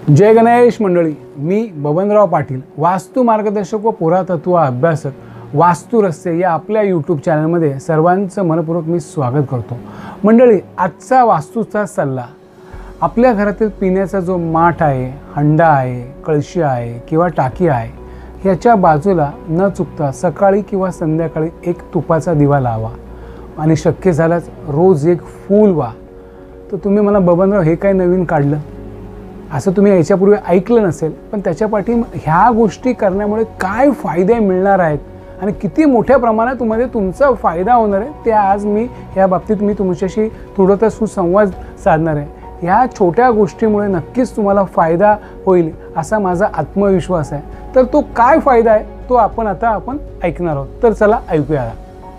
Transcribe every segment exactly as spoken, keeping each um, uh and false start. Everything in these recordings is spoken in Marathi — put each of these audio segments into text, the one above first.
जय गणेश मंडळी, मी बबनराव पाटील, वास्तु मार्गदर्शक व पुरातत्व अभ्यासक, वास्तु रहस्य या आपल्या यूट्यूब चॅनलमध्ये सर्वांचं मनपूर्वक मी स्वागत करतो। मंडळी, आजचा वास्तूचा सल्ला आपल्या घरातील पिण्याचा जो माठ आहे, हंडा आहे, कळशी आहे किंवा टाकी आहे, ह्याच्या बाजूला न चुकता सकाळी किंवा संध्याकाळी एक तुपाचा दिवा लावा आणि शक्य झाल्यास रोज एक फूल वा। तर तुम्ही मला बबनराव हे काय नवीन काढलं असं तुम्ही याच्यापूर्वी ऐकलं नसेल, पण त्याच्या पाठी ह्या गोष्टी करण्यामुळे काय फायदे मिळणार आहेत आणि किती मोठ्या प्रमाणात तुम्हाला तुमचा फायदा होणार आहे ते आज मी या बाबतीत मी तुमच्याशी थोडंसं सुसंवाद साधणार आहे। ह्या छोट्या गोष्टीमुळे नक्कीच तुम्हाला फायदा होईल असा माझा आत्मविश्वास आहे। तर तो काय फायदा आहे तो आपण आता आपण ऐकणार आहोत। तर चला ऐकूया।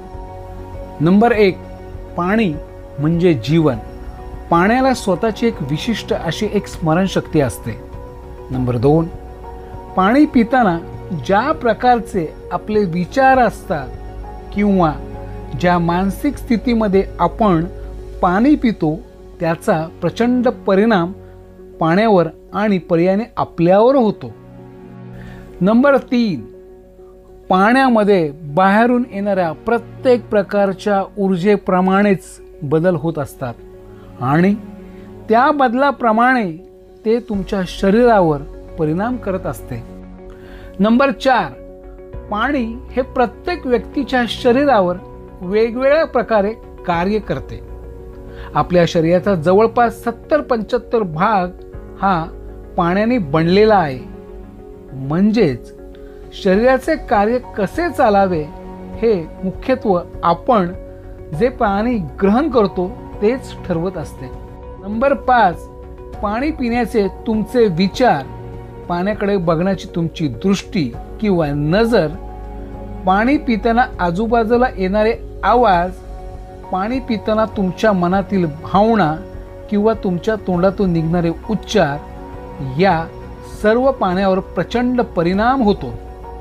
नंबर एक, पाणी म्हणजे जीवन। पाण्याला स्वतःची एक विशिष्ट अशी एक स्मरणशक्ती असते। नंबर दोन, पाणी पिताना ज्या प्रकारचे आपले विचार असतात किंवा ज्या मानसिक स्थितीमध्ये आपण पाणी पितो त्याचा प्रचंड परिणाम पाण्यावर आणि पर्यायाने आपल्यावर होतो। नंबर तीन, पाण्यामध्ये बाहेरून येणाऱ्या प्रत्येक प्रकारच्या ऊर्जेप्रमाणेच बदल होत असतात आणि त्या बदलाप्रमाणे ते तुमच्या शरीरावर परिणाम करत असते। नंबर चार, पाणी हे प्रत्येक व्यक्तीच्या शरीरावर वेगवेगळ्या प्रकारे कार्य करते। आपल्या शरीराचा जवळपास सत्तर पंच्याहत्तर भाग हा पाण्याने बनलेला आहे। म्हणजेच शरीराचे कार्य कसे चालावे हे मुख्यत्वे आपण जे पाणी ग्रहण करतो तेच ठरवत असते। नंबर पाच, पाणी पिण्याचे तुमचे विचार, पाण्याकडे बघण्याची तुमची दृष्टी किंवा नजर, पाणी पिताना आजूबाजूला येणारे आवाज, पाणी पिताना तुमच्या मनातील भावना किंवा तुमच्या तोंडातून निघणारे उच्चार, या सर्व पाण्यावर प्रचंड परिणाम होतो।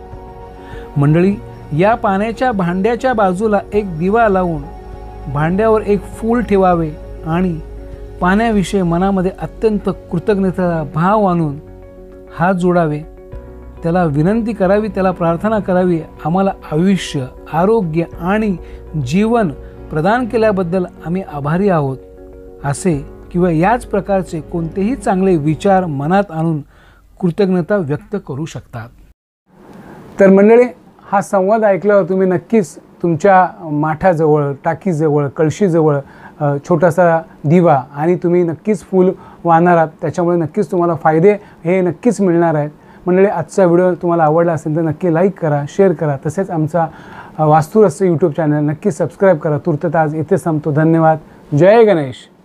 मंडळी, या पाण्याच्या भांड्याच्या बाजूला एक दिवा लावून भांड्यावर एक फूल ठेवावे आणि पाण्याविषयी मनामध्ये अत्यंत कृतज्ञतेचा भाव आणून हात जोडावे, त्याला विनंती करावी, त्याला प्रार्थना करावी, आम्हाला आयुष्य, आरोग्य आणि जीवन प्रदान केल्याबद्दल आम्ही आभारी आहोत, असे किंवा याच प्रकारचे कोणतेही चांगले विचार मनात आणून कृतज्ञता व्यक्त करू शकतात। तर मंडळी, हा संवाद ऐकल्यावर तुम्ही नक्कीच तुमच्या माठाजवळ, टाकीजवळ, कळशीजवळ छोटासा दिवा आणि तुम्ही नक्कीच फूल वाहणार आहात। त्याच्यामुळे नक्कीच तुम्हाला फायदे हे नक्कीच मिळणार आहेत। मंडळी, आजचा व्हिडिओ तुम्हाला आवडला असेल तर नक्की लाईक करा, शेअर करा, तसेच आमचा वास्तु रहस्य यूट्यूब चॅनल नक्की सबस्क्राईब करा। तुर्त आज इथे संपतो। धन्यवाद। जय गणेश।